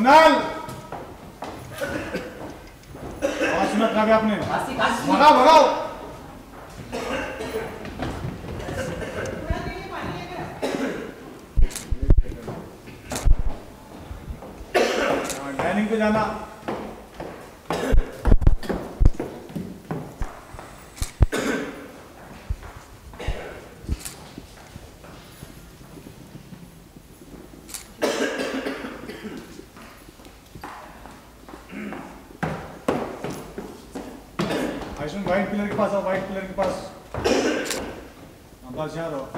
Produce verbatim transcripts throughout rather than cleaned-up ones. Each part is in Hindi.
कुणाल आवाज सुना कहाँ गया आपने? भगाओ भगाओ। डाइनिंग पे जाना। आयुष्मान व्हाइट पिलर के पास आओ, व्हाइट पिलर के पास। हाँ बस यहाँ रहो।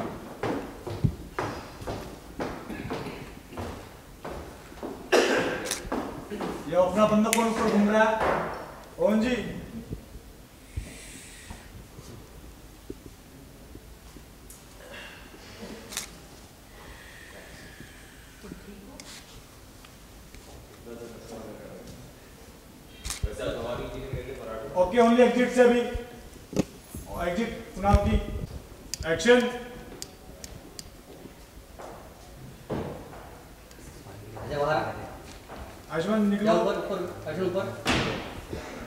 ये अपना बंदा कौन ऊपर घूम रहा है? ओन जी ओके, ओनली एग्जिट से अभी एग्जिट चुनाव की एक्शन। आयुष्मान निकलो। ऊपर ऊपर ऊपर